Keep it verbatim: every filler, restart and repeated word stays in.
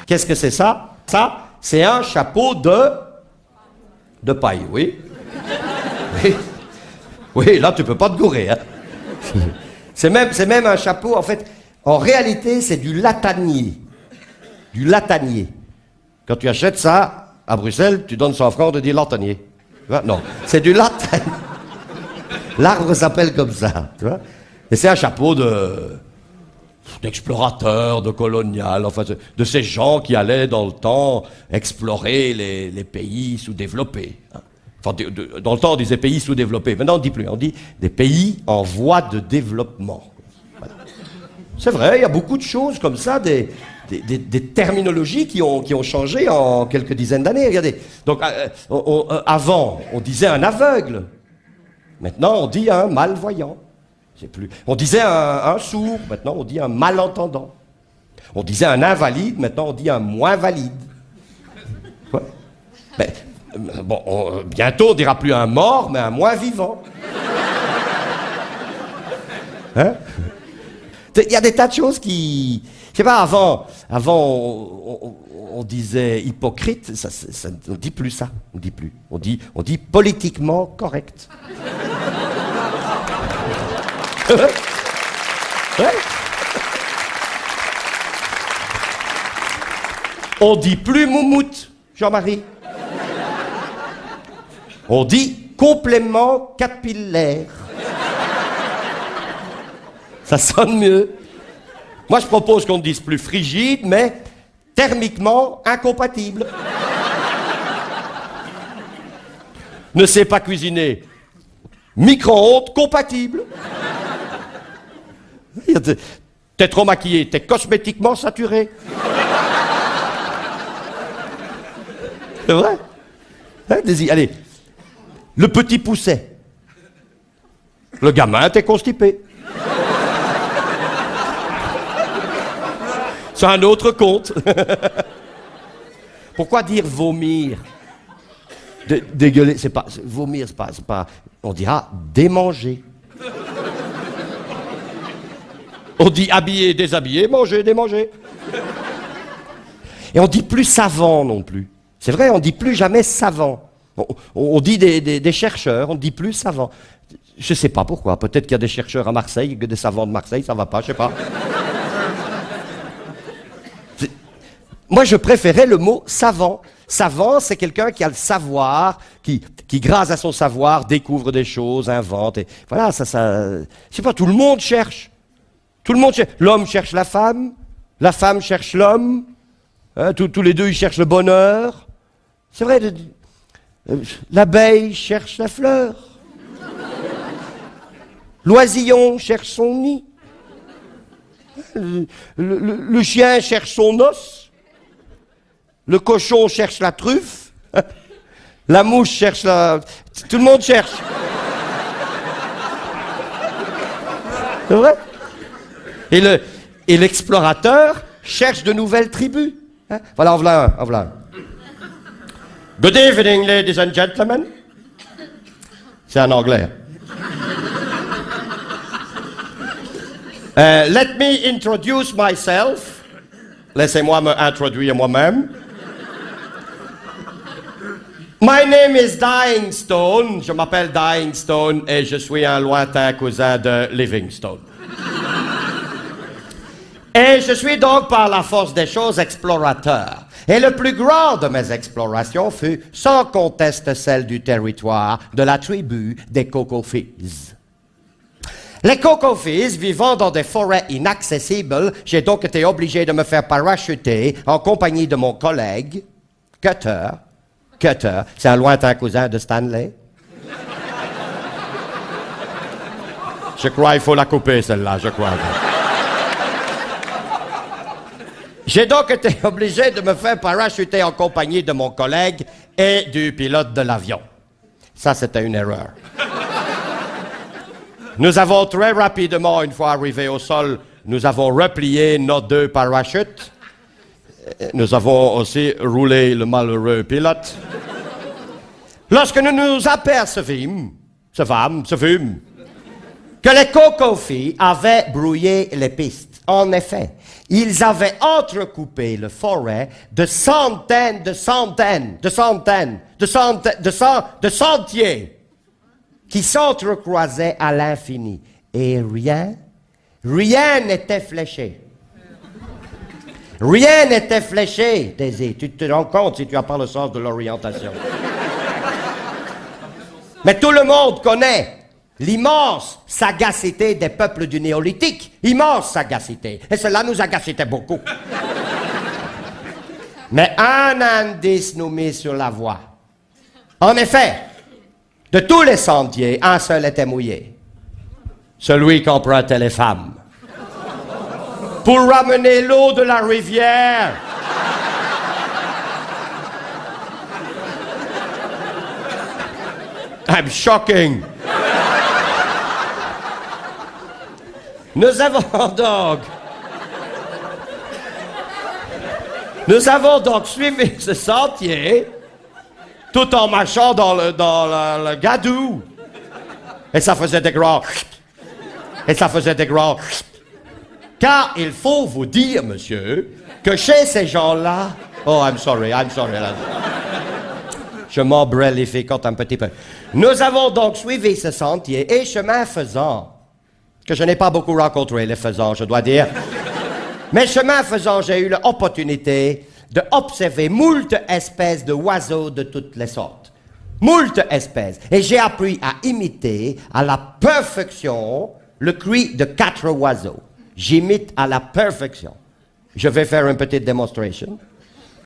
Qu'est-ce que c'est ça? Ça, c'est un chapeau de... de paille, oui. Oui, oui, là, tu peux pas te gourer, hein. C'est même, c'est même un chapeau, en fait, en réalité, c'est du latanier. Du latanier. Quand tu achètes ça, à Bruxelles, tu donnes cent francs, on te dit latanier. Tu vois? Non, c'est du latanier. L'arbre s'appelle comme ça, tu vois. Et c'est un chapeau de... d'explorateur, de colonial, enfin, de, de ces gens qui allaient dans le temps explorer les, les pays sous-développés. Hein. Enfin, de, de, dans le temps, on disait pays sous-développés. Maintenant, on ne dit plus. On dit des pays en voie de développement. Voilà. C'est vrai, il y a beaucoup de choses comme ça, des, des, des, des terminologies qui ont, qui ont changé en quelques dizaines d'années. Regardez. Donc, euh, on, on, euh, avant, on disait un aveugle. Maintenant, on dit un malvoyant. C'est plus. On disait un, un sourd, maintenant on dit un malentendant. On disait un invalide, maintenant on dit un moins valide. Ouais. Mais, bon, on, bientôt on dira plus un mort, mais un moins vivant. Hein? Il y a des tas de choses qui... Je sais pas, avant, avant on, on, on disait hypocrite, ça, ça, ça, on ne dit plus ça, on dit plus. On dit, on dit politiquement correct. Ouais. On dit plus moumoute, Jean-Marie. On dit complément capillaire. Ça sonne mieux. Moi, je propose qu'on ne dise plus frigide, mais thermiquement incompatible. Ne sait pas cuisiner. Micro-ondes compatible. T'es trop maquillé, t'es cosmétiquement saturé. C'est vrai? Hein, allez, le petit pousset. Le gamin, t'es constipé. C'est un autre conte. Pourquoi dire vomir? Dé dégueuler, c'est pas... Vomir, c'est pas, c'est pas... On dira démanger. On dit habiller, déshabiller, manger, démanger. Et on dit plus savant non plus. C'est vrai, on dit plus jamais savant. On, on dit des, des, des chercheurs, on dit plus savant. Je sais pas pourquoi. Peut-être qu'il y a des chercheurs à Marseille, que des savants de Marseille, ça va pas, je sais pas. Moi, je préférais le mot savant. Savant, c'est quelqu'un qui a le savoir, qui, qui, grâce à son savoir, découvre des choses, invente. Et voilà, ça, ça... Je sais pas, tout le monde cherche. Tout le monde cherche. L'homme cherche la femme, la femme cherche l'homme, hein, tous, tous les deux, ils cherchent le bonheur. C'est vrai, euh, l'abeille cherche la fleur. L'oisillon cherche son nid. Le, le, le, le chien cherche son os. Le cochon cherche la truffe. La mouche cherche la... Tout le monde cherche. C'est vrai? Et le, et l'explorateur cherche de nouvelles tribus. Hein? Voilà, en voilà un, en voilà un. Good evening, ladies and gentlemen. C'est en anglais. Uh, let me introduce myself. Laissez-moi me introduire moi-même. My name is Dying Stone. Je m'appelle Dying Stone et je suis un lointain cousin de Livingstone. Et je suis donc par la force des choses explorateur. Et le plus grand de mes explorations fut sans conteste celle du territoire de la tribu des Cocophiles. Les Cocophiles vivant dans des forêts inaccessibles, j'ai donc été obligé de me faire parachuter en compagnie de mon collègue, Cutter. Cutter, c'est un lointain cousin de Stanley. Je crois qu'il faut la couper, celle-là, je crois. J'ai donc été obligé de me faire parachuter en compagnie de mon collègue et du pilote de l'avion. Ça, c'était une erreur. Nous avons très rapidement, une fois arrivés au sol, nous avons replié nos deux parachutes. Nous avons aussi roulé le malheureux pilote. Lorsque nous nous apercevîmes, ce femme, ce fume, que les Cocophiles avaient brouillé les pistes. En effet, ils avaient entrecoupé le forêt de centaines, de centaines, de centaines, de centaines, de, cent, de sentiers qui s'entrecroisaient à l'infini. Et rien, rien n'était fléché. Rien n'était fléché, Daisy. Tu te rends compte si tu n'as pas le sens de l'orientation. Mais tout le monde connaît l'immense sagacité des peuples du néolithique. Immense sagacité. Et cela nous agacitait beaucoup. Mais un indice nous met sur la voie. En effet, de tous les sentiers, un seul était mouillé. Celui qu'empruntaient les femmes. Pour ramener l'eau de la rivière. I'm shocking. Nous avons donc... Nous avons donc suivi ce sentier tout en marchant dans le, dans le, le gadou. Et ça faisait des grands... Et ça faisait des grands... Car il faut vous dire, monsieur, que chez ces gens-là... Oh, I'm sorry, I'm sorry. Je m'embrellificote un petit peu. Nous avons donc suivi ce sentier et chemin faisant... que je n'ai pas beaucoup rencontré, les faisans, je dois dire. Mais chemin faisant, j'ai eu l'opportunité d'observer moult espèces d'oiseaux de toutes les sortes. Moult espèces. Et j'ai appris à imiter à la perfection le cri de quatre oiseaux. J'imite à la perfection. Je vais faire une petite démonstration.